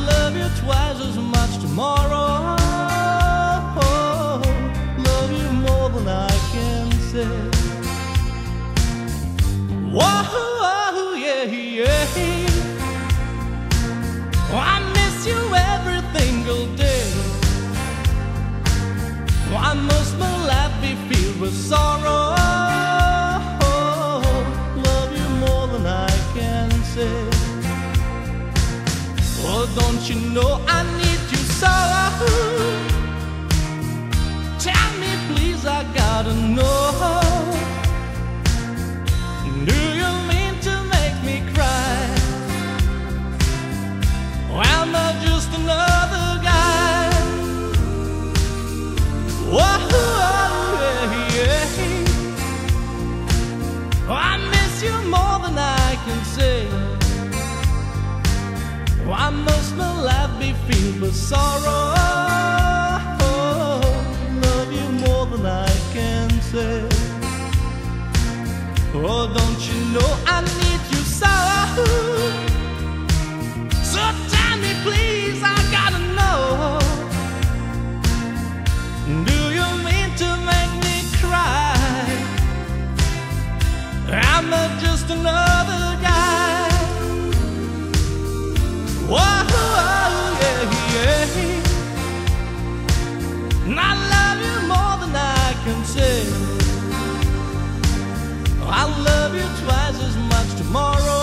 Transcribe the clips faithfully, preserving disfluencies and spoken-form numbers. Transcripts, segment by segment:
love you twice as much tomorrow. Love you more than I can say. Whoa, yeah, yeah. Oh, I miss you every single day. Why must my life be filled with sorrow? Love you more than I can say. Oh, don't you know I need you so? Tell me please, I gotta know. Do you mean to make me cry? Or am I just another guy? Whoa, yeah, yeah. Oh, I miss you more than I can say. Why must my life be filled with sorrow? Love you more than I can say. Oh, don't you know I need you so? So tell me please, I gotta know. Do you mean to make me cry? Am I just another guy? Whoa, yeah, yeah. And I love you more than I can say. I love you twice as much tomorrow.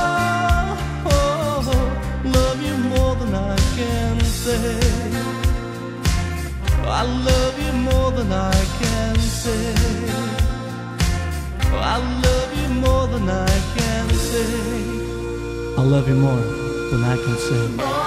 Love you more than I can say. I love you more than I can say. I love you more than I can say. I love you more than I can say.